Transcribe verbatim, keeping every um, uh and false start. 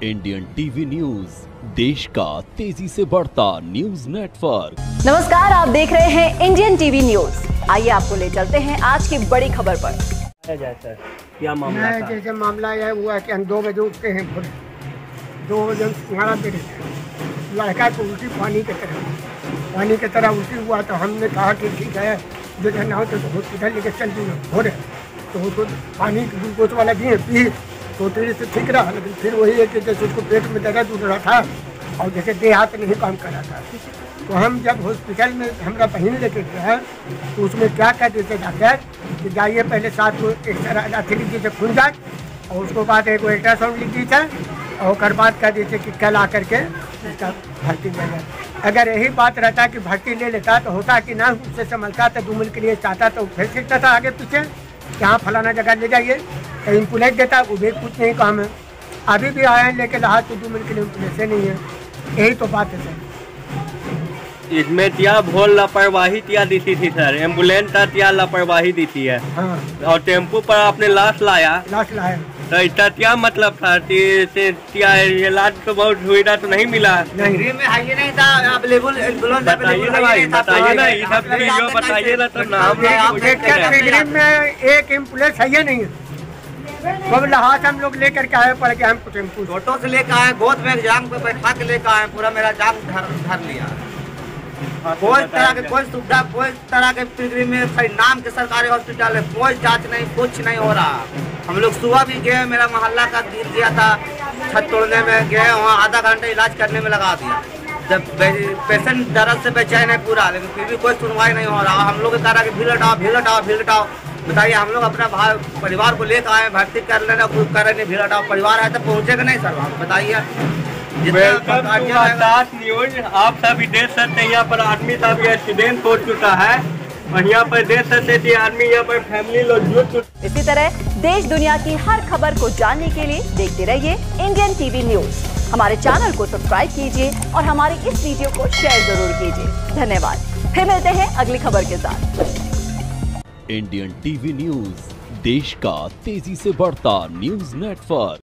Indian TV news, देश का तेजी से बढ़ता न्यूज नेटवर्क। नमस्कार, आप देख रहे हैं इंडियन टीवी न्यूज। आइए आपको ले चलते हैं आज की बड़ी खबर पर। सर क्या मामला था? जैसे मामला यह हुआ कि हम दो बजे उठते हैं, भोर दो बजे हमारा बेटे लड़का को उल्टी पानी की तरह पानी की तरह उल्टी हुआ, तो हमने कहा कि ठीक है जैसे ना हो तो हॉस्पिटल लेके चल दी भोर, तो उसको पानी ग्लूकोज वाला दिए पी तो तेरे से ठीक रहा। लेकिन फिर वही है कि जैसे उसको पेट में दर्द उठ रहा था और जैसे देह हाथ नहीं काम कर रहा था, तो हम जब हॉस्पिटल में हमारा बहन लेके गया तो उसमें क्या कह देते डॉक्टर कि जाइए पहले साथ को एक्सरे लिख दीजिए खून जाँच, और उसको बाद एक अल्ट्रासाउंड लिख दीजिए और उसके बाद कह दीजिए कि कल आ करके इसका भर्ती ले जाए। अगर यही बात रहता कि भर्ती ले लेता तो होता कि ना उससे संभलता तो दो मिनट के लिए चाहता तो फिर सीखता था आगे पीछे यहाँ फलाना जगह ले जाइए, कहीं एम्बुलेंस देता वो भी कुछ नहीं काम है। अभी भी आए हैं लेके लहा तो दो मिनट के लिए एम्बुलेंस नहीं है, यही तो बात है सर। इसमें क्या भोल लापरवाही क्या दी थी सर? एम्बुलेंस का क्या लापरवाही दी थी है? हाँ। और टेम्पो पर आपने लाश लाया लाश लाया तो इसका क्या मतलब था कि क्या इलाज तो बहुत सुविधा तो नहीं मिला? नहीं में हाई नहीं था अवेलेबल, बताइए ना भाई, बताइए ना ये सब चीजों बताइए ना, तब ना हम में एक एम्बुलेंस है नहीं है, सब लहास हम लोग लेकर के आए पड़ के हमको टेम्पू ऑटो से लेकर आए, गोद में जांग पे बैठा के लेकर आए, पूरा मेरा जांग धर धर लिया। कोई तरह के कोई सुविधा, कोई तरह के पिलग्रिम में नाम के सरकारी हॉस्पिटल है, कोई जांच नहीं, कुछ नहीं हो रहा। हम लोग सुबह भी गए, मेरा मोहल्ला का गिर गया था, छत तोड़ने में गए, वहाँ आधा घंटा इलाज करने में लगा दिया। जब पेशेंट दर्द से बेचैन है पूरा, लेकिन फिर भी कोई सुनवाई नहीं हो रहा। हम लोग कह रहा कि भीड़ हटाओ भीड़ हटाओ भीड़ हटाओ। बताइए, हम लोग अपना भाई परिवार को लेकर आए, भर्ती कर लेना, कुछ कर रहे नहीं, भीड़ हटाओ। परिवार है तो पहुँचेगा नहीं सर, आप बताइए। न्यूज आप सभी देख सकते हैं, यहाँ पर आदमी का भी एक्सीडेंट हो चुका है और यहाँ पर देख सकते हैं आदमी यहाँ पर फैमिली लोग जुट चुके। इसी तरह देश दुनिया की हर खबर को जानने के लिए देखते रहिए इंडियन टीवी न्यूज। हमारे चैनल को सब्सक्राइब कीजिए और हमारी इस वीडियो को शेयर जरूर कीजिए। धन्यवाद। फिर मिलते हैं अगली खबर के साथ। इंडियन टीवी न्यूज, देश का तेजी से बढ़ता न्यूज नेटवर्क।